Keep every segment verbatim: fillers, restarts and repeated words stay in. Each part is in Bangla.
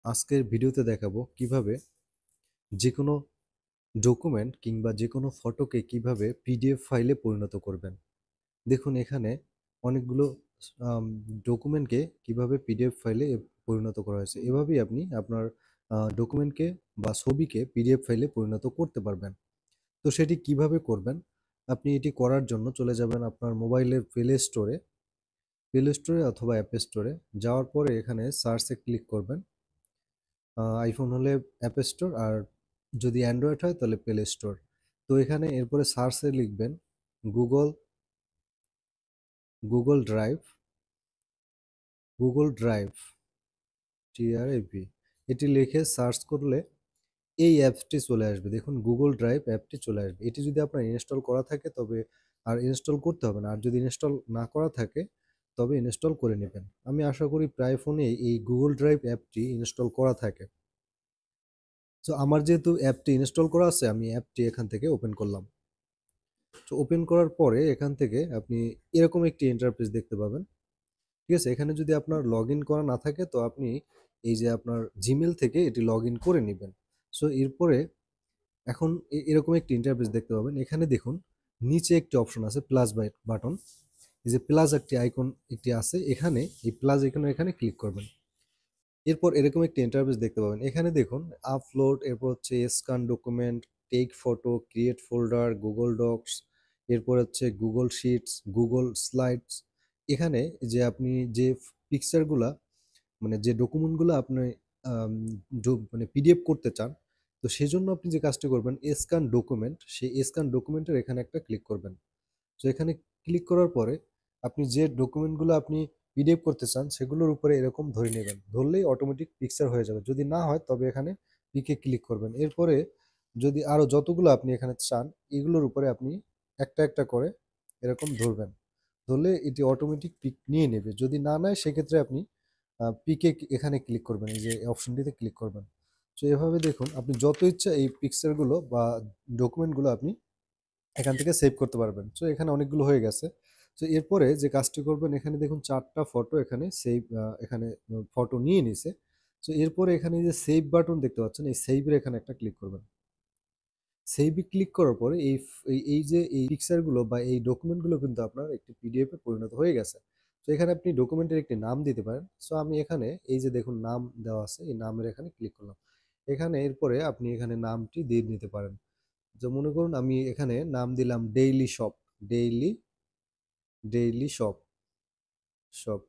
আজকের ভিডিওতে দেখাবো কিভাবে যেকোনো ডকুমেন্ট কিংবা যেকোনো ফটোকে কিভাবে পিডিএফ ফাইলে পরিণত করবেন। দেখুন এখানে অনেকগুলো আম ডকুমেন্টকে কিভাবে পিডিএফ ফাইলে পরিণত করা হয়েছে। এভাবেই আপনি আপনার আ ডকুমেন্টকে বা ছবিকে পিডিএফ ফাইলে পরিণত করতে পারবেন। তো সেটি কিভাবে করবেন? আপনি এটি করার জন্য চলে যাবেন আপনার মোবাইলের প্লে স্টোরে, প্লে স্টোরে অথবা অ্যাপ স্টোরে। যাওয়ার পরে এখানে সার্চে ক্লিক করবেন। আইফোন হলে অ্যাপ স্টোর, আর যদি অ্যান্ড্রয়েড হয় তাহলে প্লে স্টোর। তো এখানে এরপরে সার্চে লিখবেন Google Google drive, Google drive T R I V, এটি লিখে সার্চ করলে এই অ্যাপসটি চলে আসবে। দেখুন গুগল ড্রাইভ অ্যাপটি চলে আসবে। এটি যদি আপনার ইনস্টল করা থাকে তবে আর ইনস্টল করতে হবে না, আর যদি ইনস্টল না করা থাকে তবে ইনস্টল করে নেবেন। আমি আশা করি প্রায় ফোনেই এই গুগল ড্রাইভ অ্যাপটি ইনস্টল করা থাকে। সো আমার যেহেতু অ্যাপটি ইনস্টল করা আছে, আমি অ্যাপটি এখান থেকে ওপেন করলাম। তো ওপেন করার পরে এখান থেকে আপনি এরকম একটি ইন্টারফেস দেখতে পাবেন। ঠিক আছে? এখানে যদি আপনার লগ ইন করা না থাকে তো আপনি এই যে আপনার জিমেল থেকে এটি লগ ইন করে নেবেন। সো এরপরে এখন এ- এরকম একটি ইন্টারফেস দেখতে পাবেন। এখানে দেখুন নিচে একটি অপশন আছে প্লাস বাটন। এই যে প্লাস একটি আইকন একটি আছে, এখানে এই প্লাস আইকনে এখানে ক্লিক করবেন। এরপর এরকম একটি ইন্টারফেস দেখতে পাবেন। এখানে দেখুন আপলোড, এরপর হচ্ছে scan document, take photo, create folder, Google docs, এরপর হচ্ছে গুগল শিটস, গুগল স্লাইডস। এখানে যে আপনি যে পিকচারগুলা মানে যে ডকুমেন্টগুলো আপনি আম, ড- মানে পিডিএফ করতে চান, তো সেজন্য আপনি যে কাজটি করবেন স্ক্যান ডকুমেন্ট, সেই স্ক্যান ডকুমেন্টের এখানে একটা ক্লিক করবেন। তো এখানে ক্লিক করার পরে আপনি যে ডকুমেন্টগুলো আপনি পিডিএফ করতে চান সেগুলোর উপরে এরকম ধরে নেবেন, ধরলেই অটোমেটিক পিকচার হয়ে যাবে। যদি না হয় তবে এখানে পিকে ক্লিক করবেন। এরপরে যদি আরও যতগুলো আপনি এখানে চান এগুলোর উপরে আপনি একটা একটা করে এরকম ধরবেন, ধরলে এটি অটোমেটিক পিক নিয়ে নেবে। যদি না নেয় সেক্ষেত্রে আপনি পিকে এখানে ক্লিক করবেন, এই যে অপশনটিতে ক্লিক করবেন। তো এভাবে দেখুন আপনি যত ইচ্ছা এই পিকচারগুলো বা ডকুমেন্টগুলো আপনি এখান থেকে সেভ করতে পারবেন। সো এখানে অনেকগুলো হয়ে গেছে। তো এরপরে যে কাজটি করবেন, এখানে দেখুন চারটা ফটো এখানে সেভ, এখানে ফটো নিয়ে নিছে। তো এরপরে এখানে যে সেভ বাটন দেখতে পাচ্ছেন, এই সেভের এখানে একটা ক্লিক করবেন। সেভে ক্লিক করার পরে এই ফ- এই এই যে এই পিকচারগুলো বা এই ডকুমেন্টগুলো কিন্তু আপনার একটি পিডিএফ এ পরিণত হয়ে গেছে। তো এখানে আপনি ডকুমেন্টের একটি নাম দিতে পারেন। সো আমি এখানে এই যে দেখুন নাম দেওয়া আছে, এই নামের এখানে ক্লিক করলাম। এখানে এরপরে আপনি এখানে নামটি দিয়ে নিতে পারেন। যে মনে করুন আমি এখানে নাম দিলাম daily shop, daily daily shop shop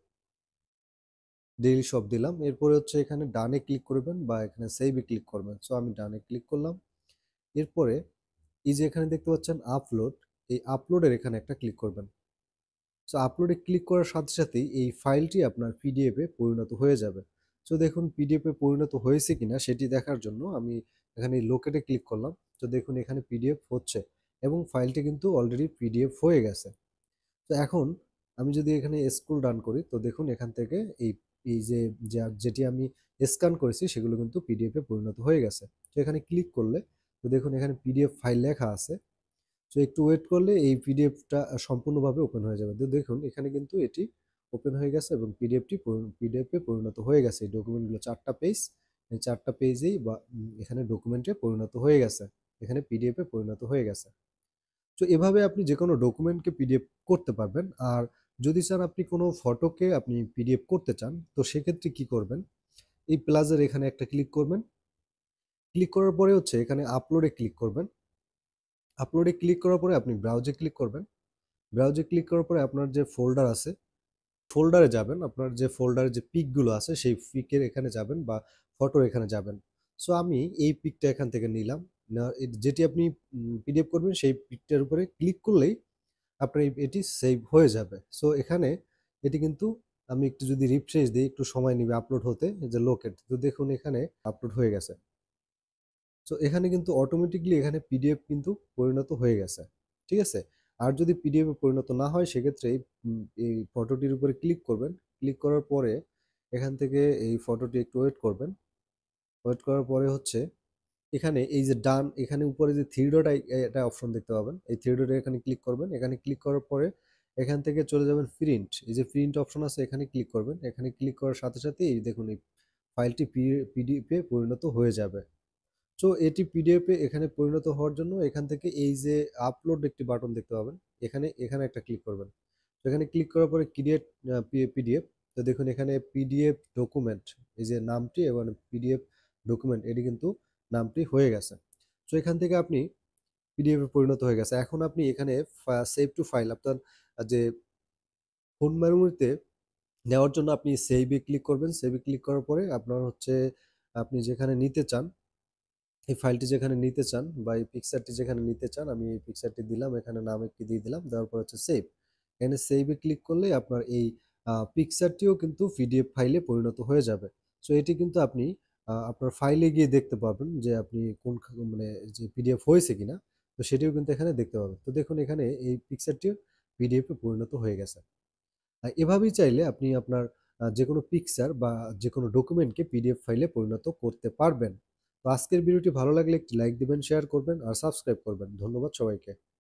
daily shop দিলাম। এরপরে হচ্ছে এখানে ডানে ক্লিক করবেন বা এখানে সেভে ক্লিক করবেন। সো আমি ডানে ক্লিক করলাম। এরপরে এই যে এখানে দেখতে পাচ্ছেন আপলোড, এই আপলোডের এখানে একটা ক্লিক করবেন। সো আপলোডে ক্লিক করার সাথে সাথেই এই ফাইলটি আপনার পিডিএফ এ পরিণত হয়ে যাবে। সো দেখুন পিডিএফ এ পরিণত হয়েছে কিনা সেটি দেখার জন্য আমি এখানে লোকেটে ক্লিক করলাম। তো দেখুন এখানে পিডিএফ হচ্ছে এবং ফাইলটি কিন্তু অলরেডি পিডিএফ হয়ে গেছে। তো এখন আমি যদি এখানে স্ক্রল ডাউন করি তো দেখুন এখান থেকে এই এই যে যা- যেটি আমি স্ক্যান করেছি সেগুলো কিন্তু পিডিএফ এ পরিণত হয়ে গেছে। তো এখানে ক্লিক করলে তো দেখুন এখানে পিডিএফ ফাইল লেখা আছে। তো একটু ওয়েট করলে এই পিডিএফটা সম্পূর্ণভাবে ওপেন হয়ে যাবে। তো দেখুন এখানে কিন্তু এটি ওপেন হয়ে গেছে এবং পিডিএফটি পিডিএফ এ পরিণত হয়ে গেছে। এই ডকুমেন্টগুলো চারটা পেজ, এই চারটা পেজেই বা উম, এখানে ডকুমেন্টে পরিণত হয়ে গেছে, এখানে পিডিএফ এ পরিণত হয়ে গেছে। তো এভাবে আপনি যে কোনো ডকুমেন্টকে পিডিএফ করতে পারবেন। আর যদি চান আপনি কোনো ফটোকে আপনি পিডিএফ করতে চান তো সেক্ষেত্রে কি করবেন, এই প্লাসের এখানে একটা ক্লিক করবেন। ক্লিক করার পরে হচ্ছে এখানে আপলোডে ক্লিক করবেন। আপলোডে ক্লিক করার পরে আপনি ব্রাউজে ক্লিক করবেন। ব্রাউজে ক্লিক করার পরে আপনার যে ফোল্ডার আছে ফোল্ডারে যাবেন, আপনার যে ফোল্ডারে যে পিকগুলো আছে সেই পিকের এখানে যাবেন বা ফটোর এখানে যাবেন। সো আমি এই পিকটা এখান থেকে নিলাম। নেওয়া- এ- যেটি আপনি পিডিএফ করবেন সেই পিকটার উপরে ক্লিক করলেই আপনার এই- এটি সেভ হয়ে যাবে। সো এখানে এটি কিন্তু আমি একটু যদি রিফ্রেশ দিই একটু সময় নিবে আপলোড হতে, এই যে লোকেট, তো দেখুন এখানে আপলোড হয়ে গেছে। সো এখানে কিন্তু অটোমেটিকলি এখানে পিডিএফ কিন্তু পরিণত হয়ে গেছে। ঠিক আছে? আর যদি পিডিএফ এ পরিণত না হয় সেক্ষেত্রে এই উম, এই ফটোটির উপরে ক্লিক করবেন। ক্লিক করার পরে এখান থেকে এই ফটোটি একটু ওয়েট করবেন। ওয়েট করার পরে হচ্ছে এখানে এই যে ডান এখানে উপরে যে থ্রি ডট একটা অপশন দেখতে পাবেন, এই থ্রি ডটে এখানে ক্লিক করবেন। এখানে ক্লিক করার পরে এখান থেকে চলে যাবেন প্রিন্ট, এই যে প্রিন্ট অপশন আছে এখানে ক্লিক করবেন। এখানে ক্লিক করার সাথে সাথে এই দেখুন এই ফাইলটি পিডিএফে পরিণত হয়ে যাবে। সো এটি পিডিএফে এখানে পরিণত হওয়ার জন্য এখান থেকে এই যে আপলোড একটি বাটন দেখতে পাবেন, এখানে এখানে একটা ক্লিক করবেন। তো এখানে ক্লিক করার পরে ক্রিয়েট পিডিএফ, তো দেখুন এখানে পিডিএফ ডকুমেন্ট, এই যে নামটি এবং পিডিএফ ডকুমেন্ট এটি কিন্তু নামটি হয়ে গেছে। সো এখান থেকে আপনি পিডিএফ এ পরিণত হয়ে গেছে। এখন আপনি এখানে সেভ টু ফাইল আপনার যে ফোন মেমোরিতে নেওয়ার জন্য আপনি সেভে ক্লিক করবেন। সেভে ক্লিক করার পরে আপনার হচ্ছে আপনি যেখানে নিতে চান, এই ফাইলটি যেখানে নিতে চান বা এই পিকচারটি যেখানে নিতে চান, আমি এই পিকচারটি দিলাম, এখানে নাম একটি দিয়ে দিলাম, দেওয়ার পর হচ্ছে সেভ। এখানে সেভে ক্লিক করলে আপনার এই পিকচারটিও কিন্তু পিডিএফ ফাইলে পরিণত হয়ে যাবে। সো এটি কিন্তু আপনি আহ, আপনার ফাইলে গিয়ে দেখতে পাবেন যে আপনি কোন খা- মানে যে পিডিএফ হয়েছে কিনা, তো সেটিও কিন্তু এখানে দেখতে পাবেন। তো দেখুন এখানে এই পিকচারটিও পিডিএফ এ পরিণত হয়ে গেছে। আহ, এভাবেই চাইলে আপনি আপনার আহ, যে কোনো পিকচার বা যে কোনো ডকুমেন্টকে পিডিএফ ফাইলে পরিণত করতে পারবেন। তো আজকের ভিডিওটি ভালো লাগলে একটি লাইক দিবেন, শেয়ার করবেন আর সাবস্ক্রাইব করবেন। ধন্যবাদ সবাইকে।